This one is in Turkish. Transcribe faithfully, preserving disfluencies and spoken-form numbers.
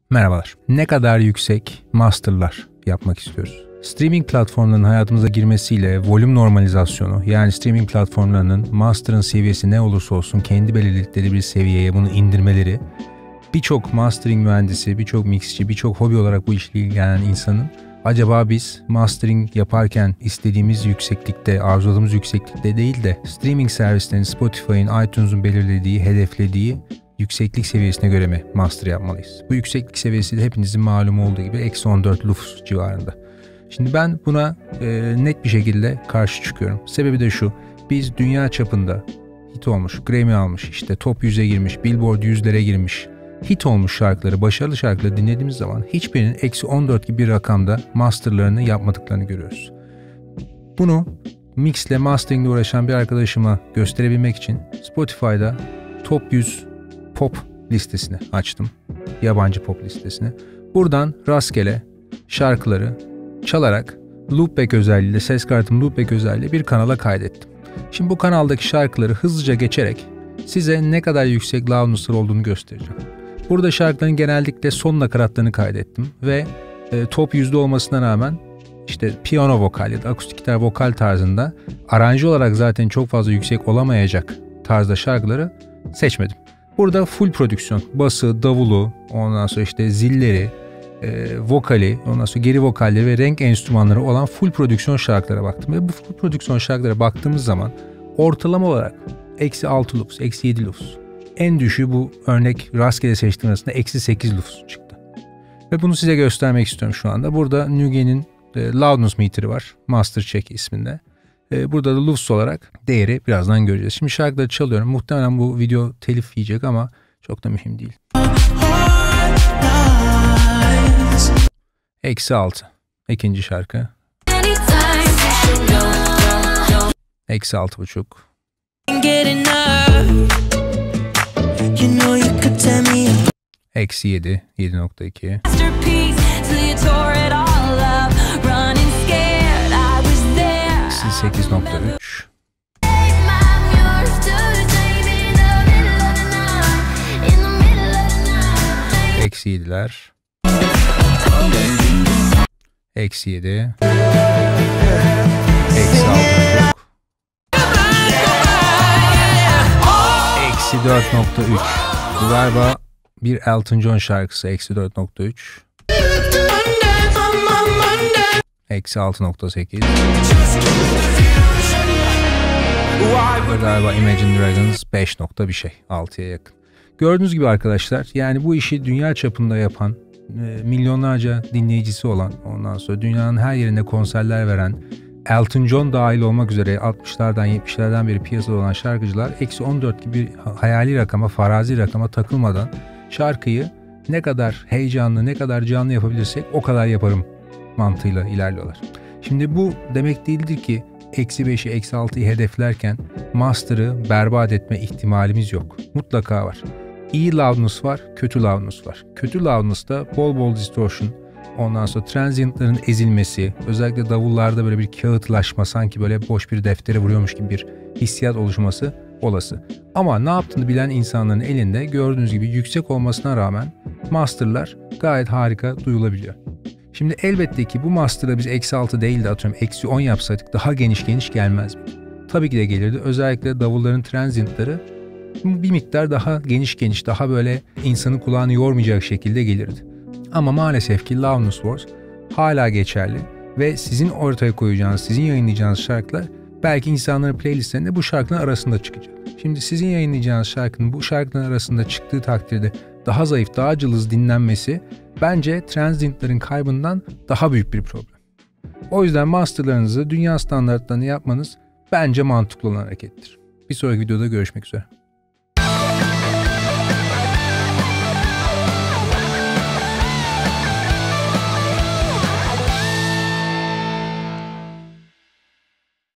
Merhabalar. Ne kadar yüksek masterlar yapmak istiyoruz? Streaming platformlarının hayatımıza girmesiyle volüm normalizasyonu, yani streaming platformlarının master'ın seviyesi ne olursa olsun kendi belirledikleri bir seviyeye bunu indirmeleri, birçok mastering mühendisi, birçok mixçi, birçok hobi olarak bu işle ilgilenen insanın acaba biz mastering yaparken istediğimiz yükseklikte, arzuladığımız yükseklikte değil de streaming servislerinin, Spotify'ın, iTunes'un belirlediği, hedeflediği yükseklik seviyesine göre mi master yapmalıyız? Bu yükseklik seviyesi de hepinizin malumu olduğu gibi eksi on dört lux civarında. Şimdi ben buna e, net bir şekilde karşı çıkıyorum. Sebebi de şu: biz dünya çapında hit olmuş, Grammy almış, işte top yüze girmiş, Billboard yüzlere girmiş, hit olmuş şarkıları, başarılı şarkıları dinlediğimiz zaman hiçbirinin eksi on dört gibi bir rakamda masterlarını yapmadıklarını görüyoruz. Bunu mixle, masteringle uğraşan bir arkadaşıma gösterebilmek için Spotify'da top yüz pop listesini açtım. Yabancı pop listesini. Buradan rastgele şarkıları çalarak loopback özelliğiyle, ses kartım loopback özelliğiyle bir kanala kaydettim. Şimdi bu kanaldaki şarkıları hızlıca geçerek size ne kadar yüksek loudness'lar olduğunu göstereceğim. Burada şarkıların genellikle son nakaratlarını kaydettim ve e, top yüzde olmasına rağmen işte piyano vokal ya da akustik gitar vokal tarzında aranje olarak zaten çok fazla yüksek olamayacak tarzda şarkıları seçmedim. Burada full prodüksiyon, bası, davulu, ondan sonra işte zilleri, e, vokali, ondan sonra geri vokalleri ve renk enstrümanları olan full prodüksiyon şarkılara baktım. Ve bu full prodüksiyon şarkılara baktığımız zaman ortalama olarak eksi altı lux, eksi yedi lux. En düşüğü bu örnek rastgele seçtiğim arasında eksi sekiz lux çıktı. Ve bunu size göstermek istiyorum şu anda. Burada Nugen'in e, loudness meter'i var, Master Check isminde. E, burada da lux olarak değeri birazdan göreceğiz. Şimdi şarkıları çalıyorum. Muhtemelen bu video telif yiyecek ama çok da mühim değil. Eksi altı. İkinci şarkı. Eksi altı buçuk. Eksi yedi. Yedi nokta iki. Eksi sekiz nokta üç. Eksi yediler. Eksi yedi. Eksi altı buçuk. Eksi dört nokta üç. Bu galiba bir Elton John şarkısı. Eksi dört nokta üç. Eksi altı nokta sekiz. Ve galiba Imagine Dragons beş nokta bir şey. altıya yakın. Gördüğünüz gibi arkadaşlar, yani bu işi dünya çapında yapan, milyonlarca dinleyicisi olan, ondan sonra dünyanın her yerinde konserler veren, Elton John dahil olmak üzere altmışlardan yetmişlerden beri piyasada olan şarkıcılar eksi on dört gibi hayali rakama, farazi rakama takılmadan şarkıyı ne kadar heyecanlı, ne kadar canlı yapabilirsek o kadar yaparım mantığıyla ilerliyorlar. Şimdi bu demek değildir ki eksi beşi, eksi altıyı hedeflerken master'ı berbat etme ihtimalimiz yok. Mutlaka var. İyi loudness var, kötü loudness var. Kötü loudness'ta bol bol distortion, ondan sonra transient'ların ezilmesi, özellikle davullarda böyle bir kağıtlaşma, sanki böyle boş bir deftere vuruyormuş gibi bir hissiyat oluşması olası. Ama ne yaptığını bilen insanların elinde gördüğünüz gibi yüksek olmasına rağmen master'lar gayet harika duyulabiliyor. Şimdi elbette ki bu master'da biz eksi altı değil de atıyorum eksi on yapsaydık daha geniş geniş gelmez mi? Tabii ki de gelirdi. Özellikle davulların transient'ları bir miktar daha geniş geniş, daha böyle insanın kulağını yormayacak şekilde gelirdi. Ama maalesef ki Loudness Wars hala geçerli ve sizin ortaya koyacağınız, sizin yayınlayacağınız şarkılar belki insanların playlistlerinde bu şarkının arasında çıkacak. Şimdi sizin yayınlayacağınız şarkının bu şarkının arasında çıktığı takdirde daha zayıf, daha cılız dinlenmesi bence transient'ların kaybından daha büyük bir problem. O yüzden masterlarınızı dünya standartlarını yapmanız bence mantıklı olan harekettir. Bir sonraki videoda görüşmek üzere.